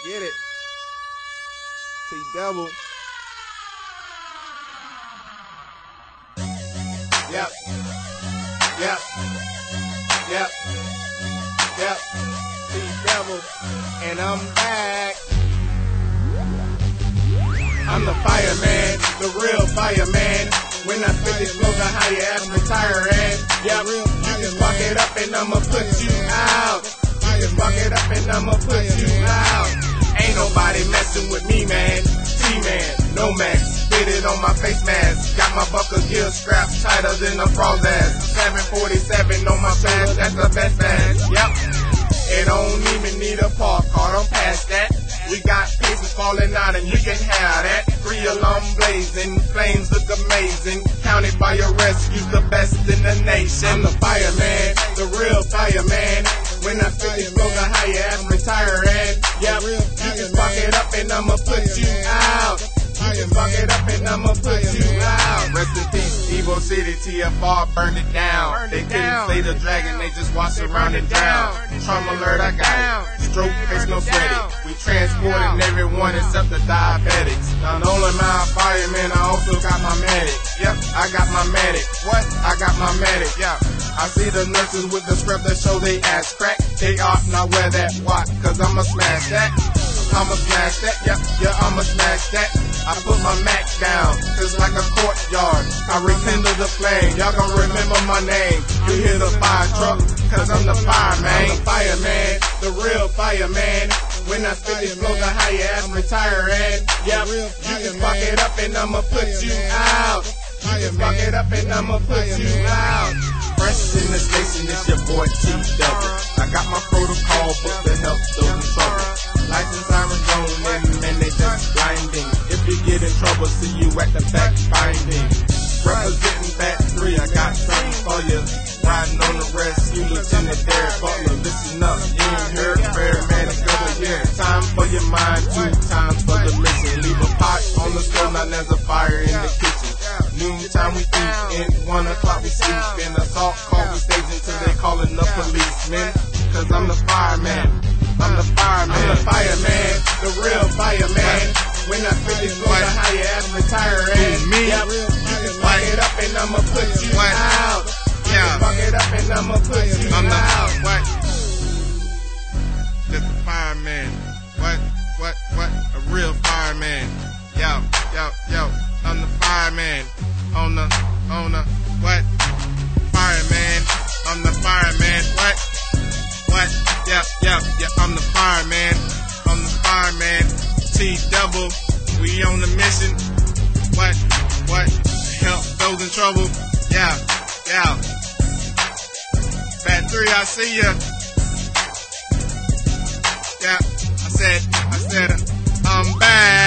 Get it. T-double. Yep. Yep. Yep. Yep. T-double. And I'm back. I'm the fireman, the real fireman. When I spit this flow, the how you ask me tiring. Yep. You can fuck it up and I'ma put you out. You can fuck it up and I'ma put you out. Ain't nobody messing with me, man. T-man, no max. Spit it on my face mask. Got my buckle gear strapped tighter than a frog's ass. 747 on my back, that's the best ass. Yep. It don't even need a park car, I'm past that. We got pieces falling out and you can have that. 3 alarm blazing, flames look amazing. Counted by your rescues, the best in the nation. I'm the fireman, the real fireman. When I spit this flow, the how you ask me tiring. Yep, you can fuck it up and I'ma put you out. You can fuck it up and I'ma put you out. Rest in peace, Evo City, TFR burned it down. They couldn't slay the dragon, they just watched it round and down. Trauma alert, I got it. Stroke, face no sweaty. We transporting everyone except the diabetics. Not only am I a fireman, I also got my medic. Yep, I got my medic. What? I got my medic. Yep. I see the nurses with the scrub that show they ass crack. They ought not wear that watch, cause I'ma smash that. I'ma smash that, yeah, I'ma smash that. I put my Mac down, just like a courtyard. I rekindle the flame, y'all gon' remember my name. You hear the fire truck, cause I'm the fireman. I'm the fireman, the real fireman. When I spit this flow, the how you ask me tiring. Yep, you can fuck it up and I'ma put you out. You can fuck it up and I'ma put you out. Fresh in the station, it's your boy T-double. I got my protocol book to help those in trouble. License siren going, man, they just blinding. If you get in trouble, see you at the back finding. Representing back 3, I got something for you. Riding on the rescue, Lieutenant Derek Butler. Listen up, you ain't heard paramedic over here. Time for your mind, 2 times for the mission. Leave a pot on the stove, now there's a fire in the kitchen. Noontime we eat, and 1 o'clock we sleep. In assault call we stage until they calling the policemen. Cause I'm the fireman, I'm the fireman. I'm the fireman, the real fireman. When I spit this flow, the how you ask me tiring. Me? Yep, you can fuck it up and I'ma put you out. You can fuck it up and I'ma put you out. What? Just a fireman. What? A real fireman. Yo. I'm the fireman. On the, what? Fireman. I'm the fireman. What? Yeah, I'm the fireman. I'm the fireman. T-double. We on the mission. What? Help those in trouble. Yeah. Bat 3, I see ya. Yeah, I said, I'm back.